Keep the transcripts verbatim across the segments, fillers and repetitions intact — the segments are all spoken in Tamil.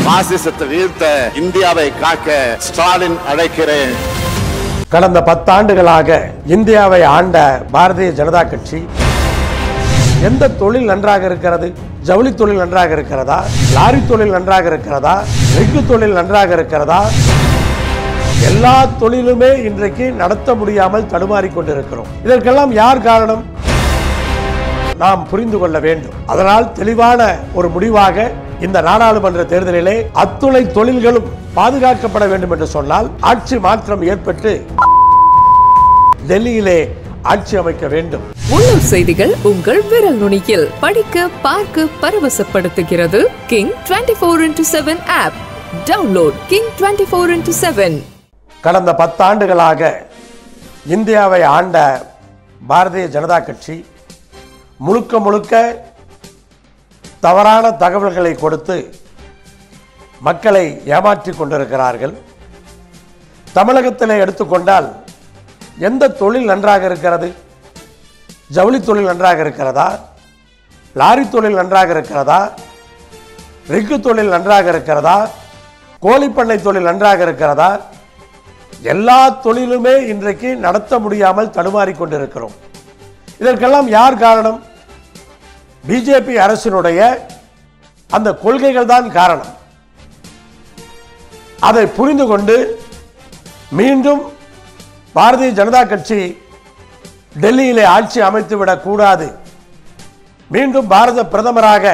பாசிசத்தை வீழ்த்த இந்தியாவை காக்க ஸ்டாலின் அழைக்கிறேன். கடந்த பத்தாண்டுகளாக இந்தியாவை ஆண்ட பாரதிய ஜனதா கட்சி எந்த தொழில் நன்றாக இருக்கிறது? ஜவுளி தொழில் நன்றாக இருக்கிறதா? லாரி தொழில் நன்றாக இருக்கிறதா? எஃகு தொழில் நன்றாக இருக்கிறதா? எல்லா தொழிலுமே இன்றைக்கு நடத்த முடியாமல் தடுமாறிக் கொண்டிருக்கிறோம். இதற்கெல்லாம் யார் காரணம்? நாம் புரிந்து கொள்ள வேண்டும். அதனால் தெளிவான ஒரு முடிவாக இந்த நாடாளுமன்ற தேர்தலிலே அத்துணை தொழில்களும் பாதுகாக்கப்பட வேண்டும் என்று சொன்னால் ஆட்சி மாற்றம் ஏற்பட்டு டெல்லியிலே ஆட்சி அமைக்க வேண்டும். உள்ளூர் செய்திகள் உங்கள் விரல் நுனியில் படிக்க பார்க்க பரவசப்படுத்துகிறது King twenty four into seven app. Download King twenty four into seven. கடந்த பத்தாண்டுகளாக இந்தியாவை ஆண்ட பாரதிய ஜனதா கட்சி முழுக்க முழுக்க தவறான தகவல்களை கொடுத்து மக்களை ஏமாற்றிக் கொண்டிருக்கிறார்கள். தமிழகத்தில் எடுத்துக்கொண்டால் எந்த தொழில் நன்றாக இருக்கிறது? ஜவுளி தொழில் நன்றாக இருக்கிறதா? லாரி தொழில் நன்றாக இருக்கிறதா? ரிக்கு தொழில் நன்றாக இருக்கிறதா? கோழிப்பண்ணை தொழில் நன்றாக இருக்கிறதா? எல்லா தொழிலுமே இன்றைக்கு நடத்த முடியாமல் தடுமாறிக் கொண்டிருக்கிறோம். இதற்கெல்லாம் யார் காரணம்? பிஜேபி அரசினுடைய அந்த கொள்கைகள் தான் காரணம். அதை புரிந்து கொண்டு மீண்டும் பாரதிய ஜனதா கட்சி டெல்லியிலே ஆட்சி அமைத்துவிடக் கூடாது, மீண்டும் பாரத பிரதமராக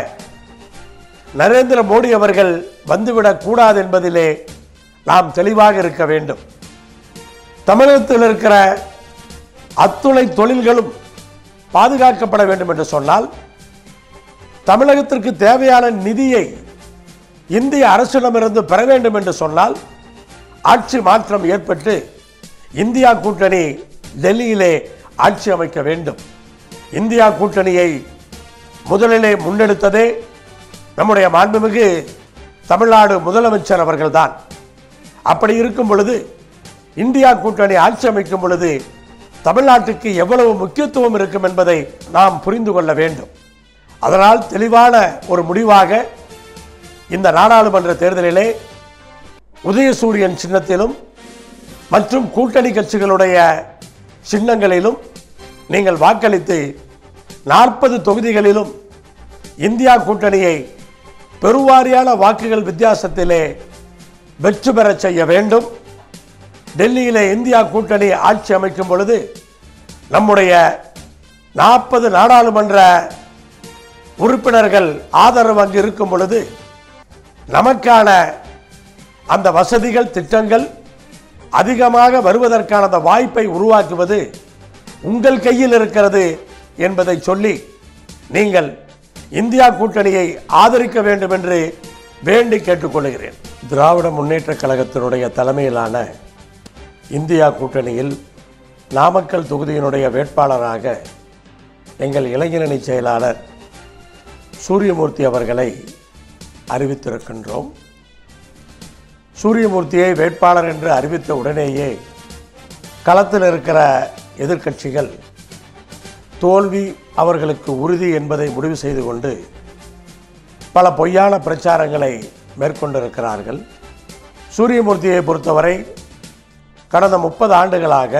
நரேந்திர மோடி அவர்கள் வந்துவிடக் கூடாது என்பதிலே நாம் தெளிவாக இருக்க வேண்டும். தமிழகத்தில் இருக்கிற அத்துணை தொழில்களும் பாதுகாக்கப்பட வேண்டும் என்று சொன்னால் தமிழகத்திற்கு தேவையான நிதியை இந்திய அரசிடமிருந்து பெற வேண்டும் என்று சொன்னால் ஆட்சி மாற்றம் ஏற்பட்டு இந்தியா கூட்டணி டெல்லியிலே ஆட்சி அமைக்க வேண்டும். இந்தியா கூட்டணியை முதலிலே முன்னெடுத்ததே நம்முடைய மாண்புமிகு தமிழ்நாடு முதலமைச்சர் அவர்கள்தான். அப்படி இருக்கும் பொழுது இந்தியா கூட்டணி ஆட்சி அமைக்கும் பொழுது தமிழ்நாட்டுக்கு எவ்வளவு முக்கியத்துவம் இருக்கும் என்பதை நாம் புரிந்து கொள்ள வேண்டும். அதனால் தெளிவான ஒரு முடிவாக இந்த நாடாளுமன்ற தேர்தலிலே உதயசூரியன் சின்னத்திலும் மற்றும் கூட்டணி கட்சிகளுடைய சின்னங்களிலும் நீங்கள் வாக்களித்து நாற்பது தொகுதிகளிலும் இந்தியா கூட்டணியை பெருவாரியான வாக்குகள் வித்தியாசத்திலே வெற்றி பெற செய்ய வேண்டும். டெல்லியிலே இந்தியா கூட்டணி ஆட்சி அமைக்கும் பொழுது நம்முடைய நாற்பது நாடாளுமன்ற உறுப்பினர்கள் ஆதரவு அங்கு இருக்கும் பொழுது நமக்கான அந்த வசதிகள் திட்டங்கள் அதிகமாக வருவதற்கான அந்த வாய்ப்பை உருவாக்குவது உங்கள் கையில் இருக்கிறது என்பதை சொல்லி நீங்கள் இந்தியா கூட்டணியை ஆதரிக்க வேண்டும் என்று வேண்டி கேட்டுக்கொள்கிறேன். திராவிட முன்னேற்ற கழகத்தினுடைய தலைமையிலான இந்தியா கூட்டணியில் நாமக்கல் தொகுதியினுடைய வேட்பாளராக எங்கள் இளைஞரணி செயலாளர் சூரியமூர்த்தி அவர்களை அறிவித்திருக்கின்றோம். சூரியமூர்த்தியை வேட்பாளர் என்று அறிவித்த உடனேயே களத்தில் இருக்கிற எதிர்க்கட்சிகள் தோல்வி அவர்களுக்கு உறுதி என்பதை முடிவு செய்து கொண்டு பல பொய்யான பிரச்சாரங்களை மேற்கொண்டிருக்கிறார்கள். சூரியமூர்த்தியை பொறுத்தவரை கடந்த முப்பது ஆண்டுகளாக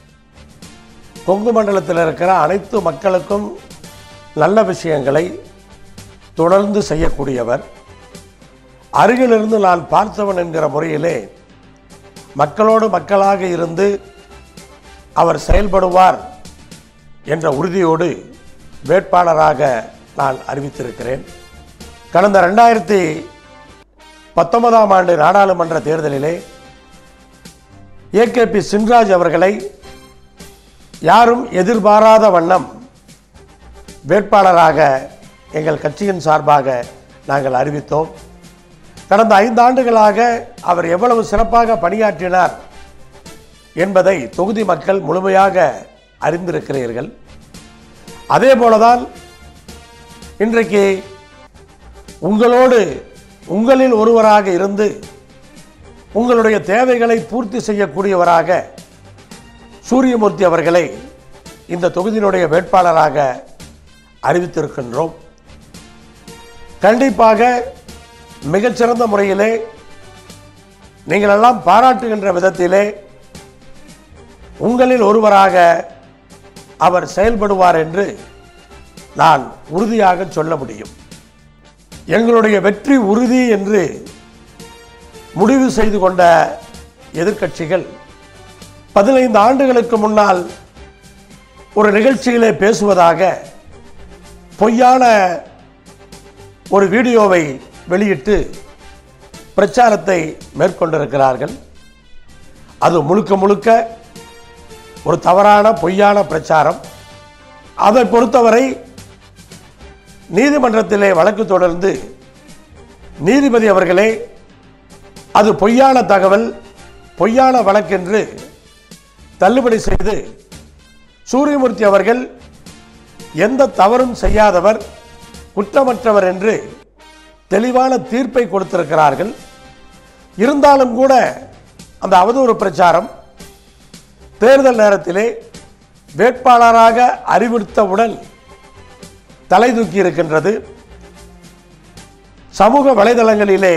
கொங்கு மண்டலத்தில் இருக்கிற அனைத்து மக்களுக்கும் நல்ல விஷயங்களை தொடர்ந்து செய்யக்கூடியவர். அருகிலிருந்து நான் பார்த்தவன் என்கிற முறையிலே மக்களோடு மக்களாக இருந்து அவர் செயல்படுவார் என்ற உறுதியோடு வேட்பாளராக நான் அறிவித்திருக்கிறேன். கடந்த ரெண்டாயிரத்தி பத்தொன்பதாம் ஆண்டு நாடாளுமன்ற தேர்தலிலே ஏ கே பி சின்ராஜ் அவர்களை யாரும் எதிர்பாராத வண்ணம் வேட்பாளராக எங்கள் கட்சியின் சார்பாக நாங்கள் அறிவித்தோம். கடந்த ஐந்து ஆண்டுகளாக அவர் எவ்வளவு சிறப்பாக பணியாற்றினார் என்பதை தொகுதி மக்கள் முழுமையாக அறிந்திருக்கிறீர்கள். அதே போலதான் இன்றைக்கு உங்களோடு உங்களில் ஒருவராக இருந்து உங்களுடைய தேவைகளை பூர்த்தி செய்யக்கூடியவராக சூரியமூர்த்தி அவர்களை இந்த தொகுதியினுடைய வேட்பாளராக அறிவித்திருக்கின்றோம். கண்டிப்பாக மிகச்சிறந்த முறையிலே நீங்கள் எல்லாம் பாராட்டுகின்ற விதத்திலே உங்களில் ஒருவராக அவர் செயல்படுவார் என்று நான் உறுதியாக சொல்ல முடியும். எங்களுடைய வெற்றி உறுதி என்று முடிவு செய்து கொண்ட எதிர்க்கட்சிகள் பதினைந்து ஆண்டுகளுக்கு முன்னால் ஒரு நிகழ்ச்சியிலே பேசுவதாக பொய்யான ஒரு வீடியோவை வெளியிட்டு பிரச்சாரத்தை மேற்கொண்டிருக்கிறார்கள். அது முழுக்க முழுக்க ஒரு தவறான பொய்யான பிரச்சாரம். அதை பொறுத்தவரை நீதிமன்றத்திலே வழக்கு தொடர்ந்து நீதிபதி அவர்களே அது பொய்யான தகவல், பொய்யான வழக்கென்று தள்ளுபடி செய்து சூரியமூர்த்தி அவர்கள் எந்த தவறும் செய்யாதவர், குற்றமற்றவர் என்று தெளிவான தீர்ப்பை கொடுத்திருக்கிறார்கள். இருந்தாலும் கூட அந்த அவதூறு பிரச்சாரம் தேர்தல் நேரத்திலே வேட்பாளராக அறிவித்தவுடன் தலை தூக்கி இருக்கின்றது. சமூக வலைதளங்களிலே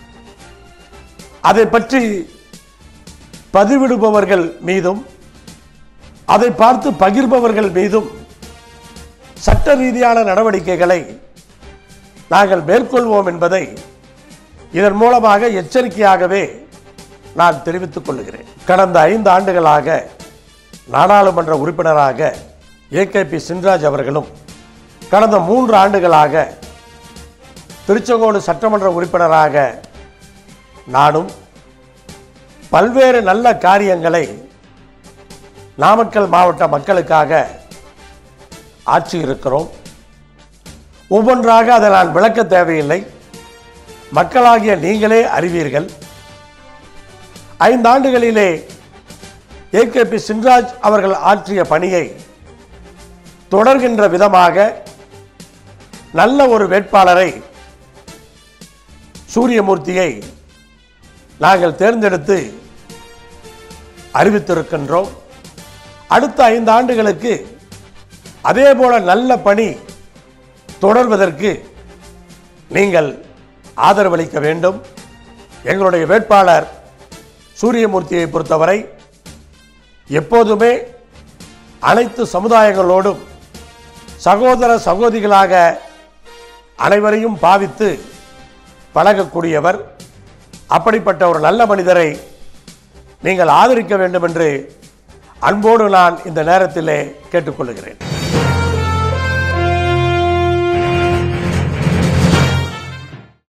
அதை பற்றி பதிவிடுபவர்கள் மீதும் அதை பார்த்து பகிர்பவர்கள் மீதும் சட்ட ரீதியான நடவடிக்கைகளை நாங்கள் மேற்கொள்வோம் என்பதை இதன் மூலமாக எச்சரிக்கையாகவே நான் தெரிவித்துக் கொள்கிறேன். கடந்த ஐந்து ஆண்டுகளாக நாடாளுமன்ற உறுப்பினராக ஏ கே பி சின்ராஜ் அவர்களும் கடந்த மூன்று ஆண்டுகளாக திருச்செங்கோடு சட்டமன்ற உறுப்பினராக நானும் பல்வேறு நல்ல காரியங்களை நாமக்கல் மாவட்ட மக்களுக்காக ஆட்சி இருக்கிறோம். ஒவ்வொன்றாக அதை நான் விளக்க தேவையில்லை, மக்களாகிய நீங்களே அறிவீர்கள். ஐந்தாண்டுகளிலே ஏ கே பி சின்ராஜ் அவர்கள் ஆற்றிய பணியை தொடர்கின்ற விதமாக நல்ல ஒரு வேட்பாளரை சூரியமூர்த்தியை நாங்கள் தேர்ந்தெடுத்து அறிவித்திருக்கின்றோம். அடுத்த ஐந்து ஆண்டுகளுக்கு அதே போல நல்ல பணி தொடர்வதற்கு நீங்கள் ஆதரவளிக்க வேண்டும். எங்களுடைய வேட்பாளர் சூரியமூர்த்தியை பொறுத்தவரை எப்போதுமே அனைத்து சமுதாயங்களோடும் சகோதர சகோதரிகளாக அனைவரையும் பாவித்து பழகக்கூடியவர். அப்படிப்பட்ட ஒரு நல்ல மனிதரை நீங்கள் ஆதரிக்க வேண்டும் என்று அன்போடு நான் இந்த நேரத்திலே கேட்டுக்கொள்கிறேன்.